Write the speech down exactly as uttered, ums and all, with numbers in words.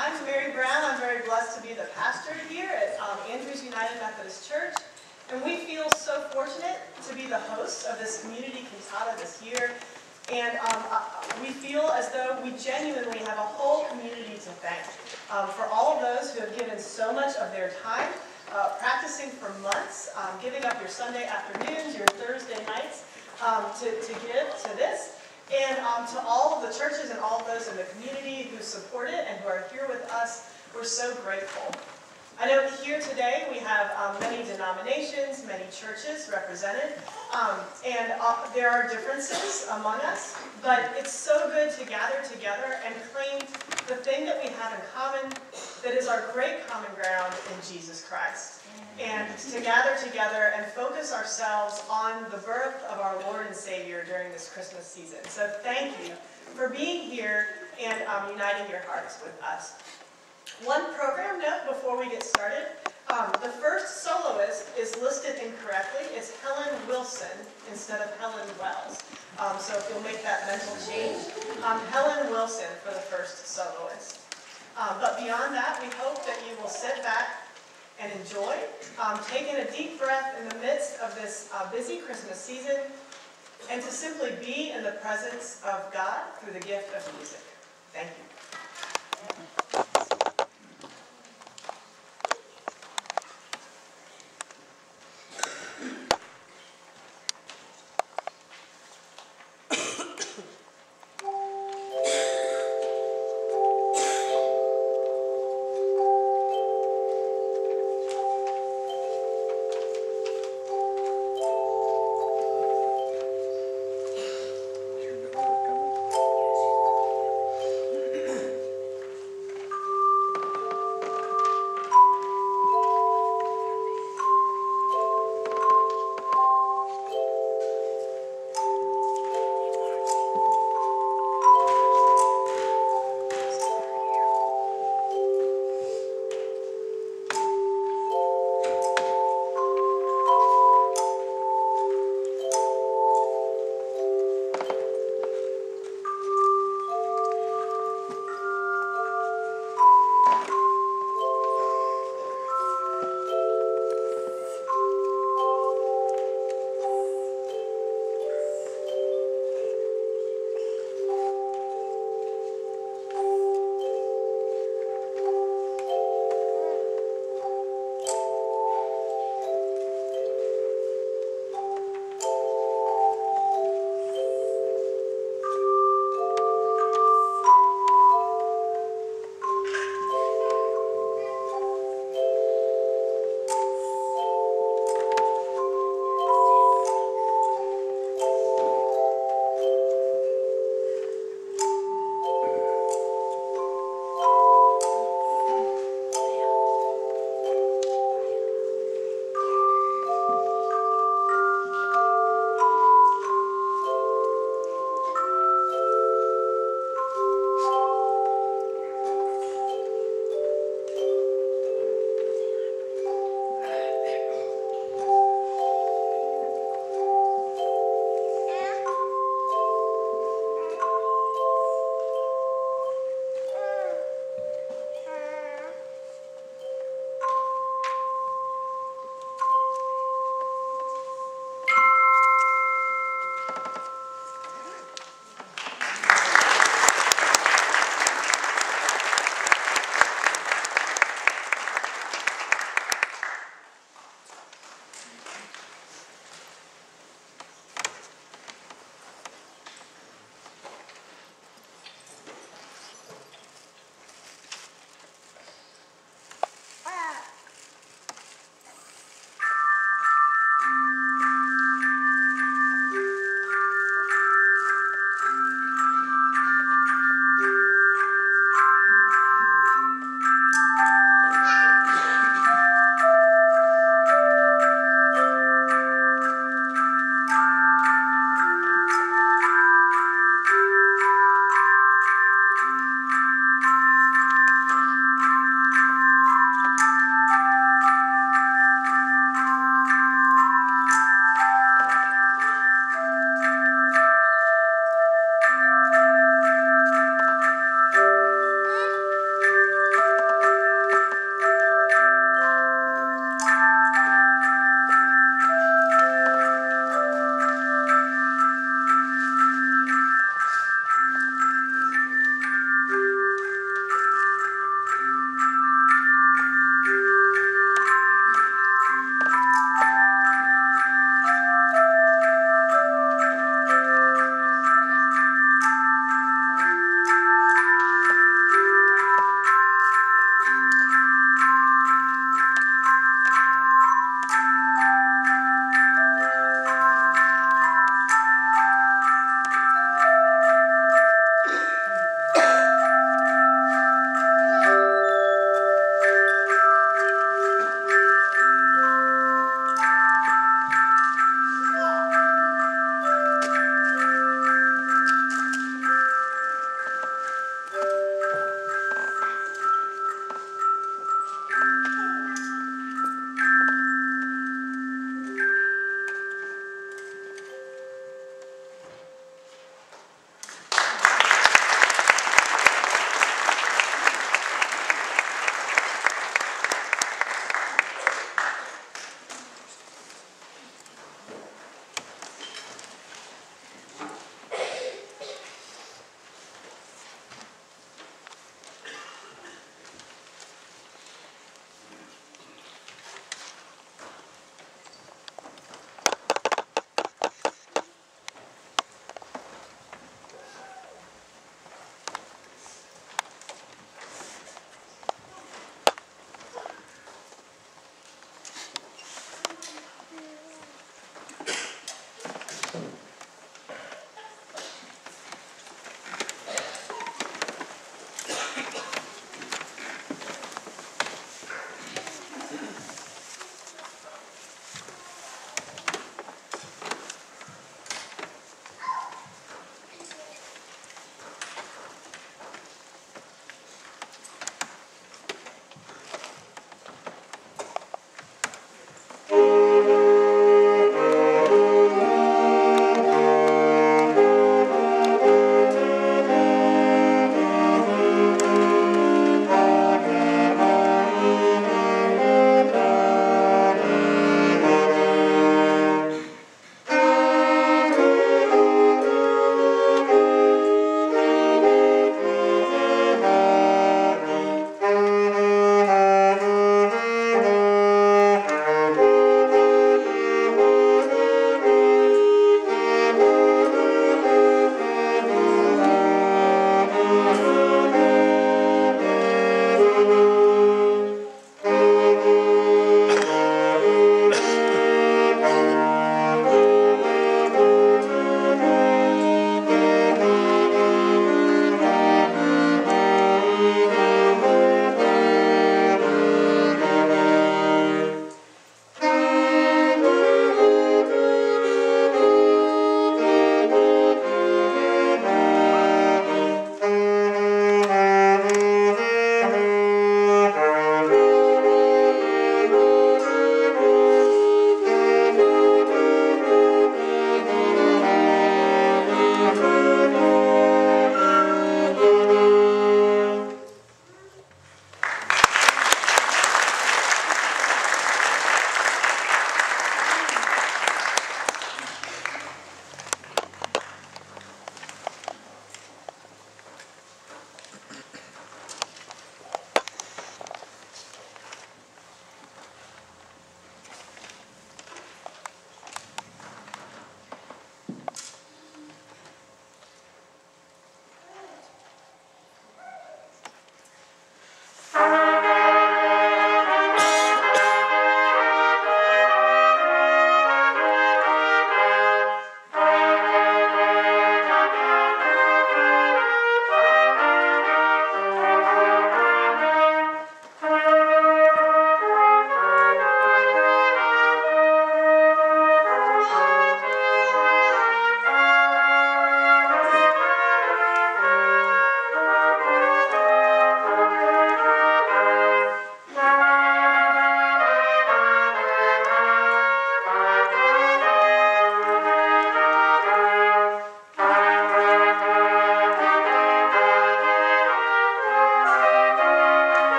I'm Mary Brown. I'm very blessed to be the pastor here at um, Andrews United Methodist Church. And we feel so fortunate to be the hosts of this community cantata this year. And um, uh, we feel as though we genuinely have a whole community to thank um, for all of those who have given so much of their time, uh, practicing for months, um, giving up your Sunday afternoons, your Thursday nights um, to, to give to this. And um, to all of the churches and all of those in the community who support it and who are here with us, we're so grateful. I know here today we have um, many denominations, many churches represented, um, and uh, there are differences among us, but it's so good to gather together and claim the thing that we have in common that is our great common ground in Jesus Christ. And to gather together and focus ourselves on the birth of our Lord and Savior during this Christmas season. So thank you for being here and um, uniting your hearts with us. One program note before we get started. Um, the first soloist is listed incorrectly. It's Helen Wilson instead of Helen Wells. Um, so if you'll make that mental change. Um, Helen Wilson for the first soloist. Um, but beyond that, we hope that you will sit back and enjoy, um, taking a deep breath in the midst of this uh, busy Christmas season, and to simply be in the presence of God through the gift of music. Thank you.